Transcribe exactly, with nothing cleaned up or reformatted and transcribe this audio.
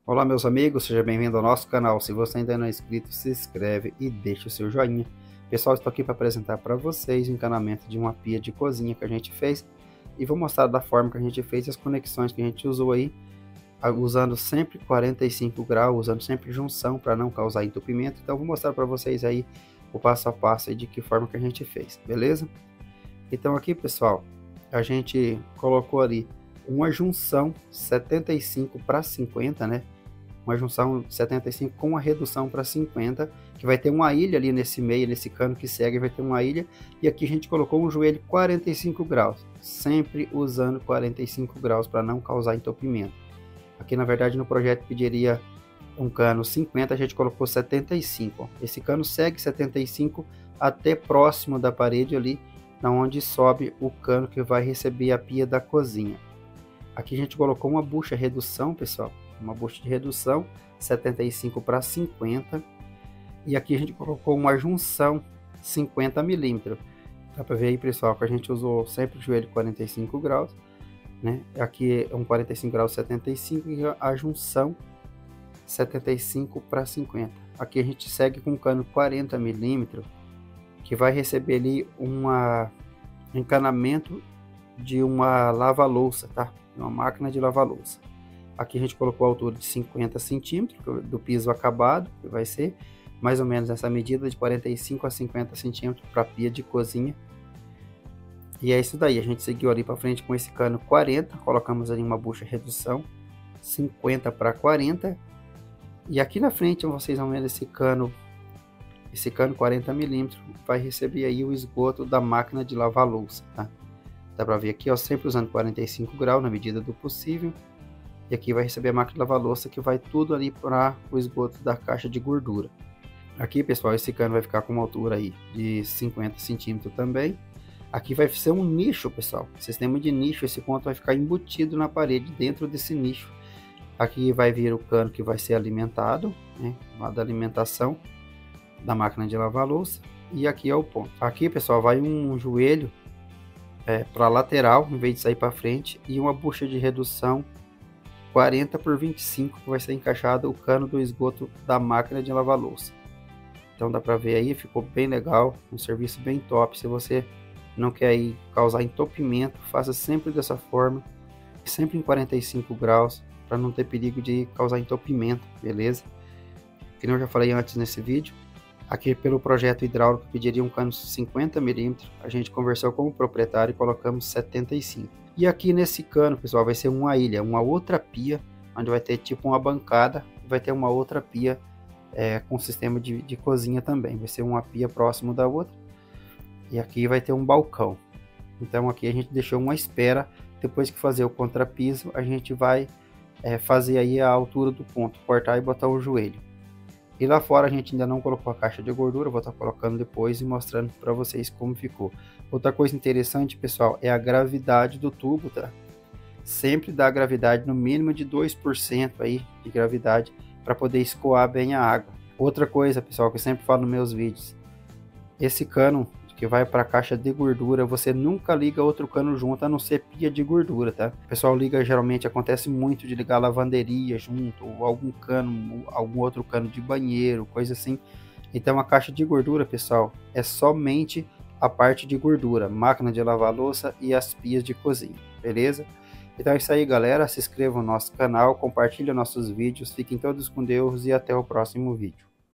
Olá meus amigos, seja bem-vindo ao nosso canal. Se você ainda não é inscrito, se inscreve e deixa o seu joinha. Pessoal, estou aqui para apresentar para vocês o encanamento de uma pia de cozinha que a gente fez e vou mostrar da forma que a gente fez e as conexões que a gente usou aí, usando sempre quarenta e cinco graus, usando sempre junção para não causar entupimento. Então vou mostrar para vocês aí o passo a passo aí de que forma que a gente fez, beleza? Então aqui, pessoal, a gente colocou ali uma junção setenta e cinco para cinquenta, né? Uma junção setenta e cinco com uma redução para cinquenta, que vai ter uma ilha ali nesse meio, nesse cano que segue, vai ter uma ilha. E aqui a gente colocou um joelho quarenta e cinco graus, sempre usando quarenta e cinco graus para não causar entupimento. Aqui na verdade no projeto pediria um cano cinquenta, a gente colocou setenta e cinco. Esse cano segue setenta e cinco até próximo da parede ali, na onde sobe o cano que vai receber a pia da cozinha. Aqui a gente colocou uma bucha redução, pessoal, uma bucha de redução setenta e cinco para cinquenta, e aqui a gente colocou uma junção cinquenta milímetros. Dá para ver aí, pessoal, que a gente usou sempre o joelho quarenta e cinco graus, né? Aqui é um quarenta e cinco graus setenta e cinco e a junção setenta e cinco para cinquenta. Aqui a gente segue com um cano quarenta milímetros, que vai receber ali uma encanamento de uma lava-louça, tá? Uma máquina de lava-louça. Aqui a gente colocou a altura de cinquenta centímetros do piso acabado, que vai ser mais ou menos essa medida de quarenta e cinco a cinquenta centímetros para pia de cozinha. E é isso daí, a gente seguiu ali para frente com esse cano quarenta, colocamos ali uma bucha redução cinquenta para quarenta, e aqui na frente vocês vão ver esse cano esse cano quarenta milímetros vai receber aí o esgoto da máquina de lavar louça, tá? Dá para ver aqui, ó, sempre usando quarenta e cinco graus na medida do possível. E aqui vai receber a máquina de lavar louça, que vai tudo ali para o esgoto da caixa de gordura. Aqui, pessoal, esse cano vai ficar com uma altura aí de cinquenta centímetros também. Aqui vai ser um nicho, pessoal, sistema de nicho. Esse ponto vai ficar embutido na parede, dentro desse nicho. Aqui vai vir o cano que vai ser alimentado, né, lá da alimentação da máquina de lavar louça. E aqui é o ponto. Aqui, pessoal, vai um joelho é, para lateral, em vez de sair para frente, e uma bucha de redução quarenta por vinte e cinco, que vai ser encaixado o cano do esgoto da máquina de lavar louça. Então dá para ver aí, ficou bem legal, um serviço bem top. Se você não quer aí causar entupimento, faça sempre dessa forma, sempre em quarenta e cinco graus, para não ter perigo de causar entupimento, beleza? Como eu já falei antes nesse vídeo, aqui pelo projeto hidráulico pediria um cano cinquenta milímetros, a gente conversou com o proprietário e colocamos setenta e cinco. E aqui nesse cano, pessoal, vai ser uma ilha, uma outra pia, onde vai ter tipo uma bancada, vai ter uma outra pia é, com sistema de, de cozinha também. Vai ser uma pia próximo da outra. E aqui vai ter um balcão. Então aqui a gente deixou uma espera, depois que fazer o contrapiso, a gente vai é, fazer aí a altura do ponto, cortar e botar o joelho. E lá fora a gente ainda não colocou a caixa de gordura, vou estar colocando depois e mostrando para vocês como ficou. Outra coisa interessante, pessoal, é a gravidade do tubo, tá? Sempre dá gravidade no mínimo de dois por cento aí de gravidade para poder escoar bem a água. Outra coisa, pessoal, que eu sempre falo nos meus vídeos, esse cano que vai para a caixa de gordura, você nunca liga outro cano junto, a não ser pia de gordura, tá? O pessoal liga, geralmente acontece muito de ligar a lavanderia junto, ou algum cano, algum outro cano de banheiro, coisa assim. Então a caixa de gordura, pessoal, é somente a parte de gordura, máquina de lavar louça e as pias de cozinha, beleza? Então é isso aí, galera, se inscreva no nosso canal, compartilhe nossos vídeos, fiquem todos com Deus e até o próximo vídeo.